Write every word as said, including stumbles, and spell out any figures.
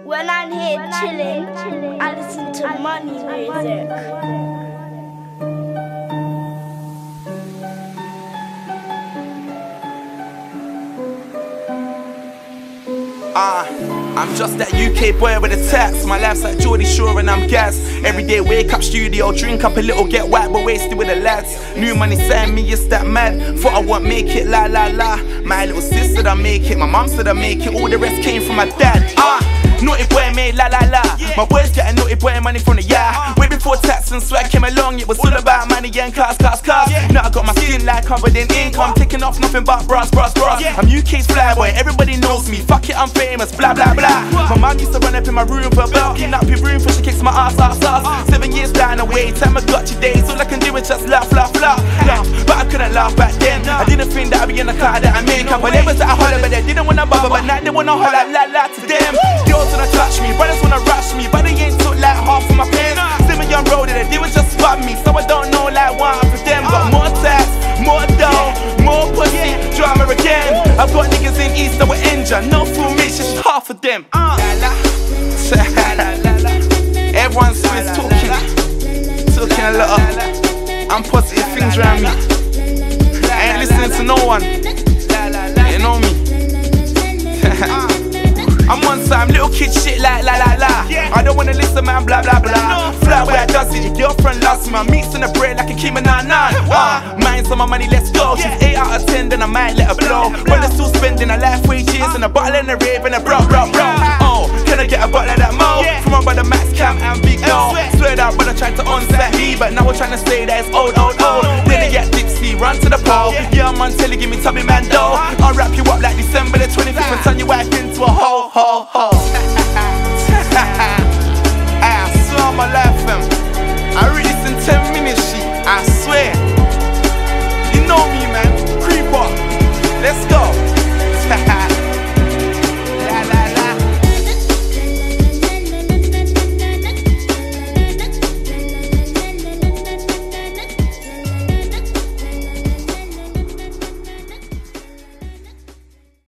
When I'm here chilling, I listen to money music. Ah, uh, I'm just that U K boy with a tats. My life's like Geordie Shore and I'm gas. Every day wake up studio, drink up a little, get white but wasted with the lads. New money saying me is that mad. Thought I won't make it, la la la. My little sister said I make it, my mum said I make it. All the rest came from my dad. Ah, uh, naughty boy made la la la. My boys getting naughty boy money from the yard. Way before tax and swag came along, it was all about money and cars, cars, cars. Now I got my skin like covered in income, taking off nothing but bras, bras, bras. I'm U K's fly boy, everybody knows me. Fuck it, I'm famous, blah blah blah. My mum used to run up in my room for a belt, getting up in room for she kicks my ass, ass, ass. Seven years down the way, time I got you days. All I can do is just laugh, laugh, laugh, laugh. But I couldn't laugh back then. I didn't think that I'd be in the car that I make up. When they was at a holler, but they didn't wanna bother. But now they wanna holler, la la to them. Girls wanna touch me, brothers wanna rush me, but they ain't took like half of my pants. Slim and young road, they would just spot me, so I don't know like one for them. Got more tats, more dough, more pussy, drama again. I've got niggas in East that were injured, no fool me, just half of them. Uh. Everyone's always talking, talking a lot of I'm positive things around me. I ain't listening to no one, you know me. I'm on some little kid shit like la la la. I don't wanna listen man, blah blah blah. Fly where I does it, your girlfriend loves me. My meat's in the bread like a Kima nine nine. Uh, mine's on my money, let's go. She's eight out of ten, then I might let her blow. When they're still spending her life wages and a bottle and a rave and a bro bro bro. Oh, can I get a bottle of that mo? From my brother Max Cam and Big O. Swear that brother tried to onset me, but now we're trying to say that it's old old old. Then they get tipsy, run to the pole. Yeah man, tell you give me Tommy man dough. I'll wrap you up like December the twenty-fifth and turn your wife into a hoe. Ho, ho.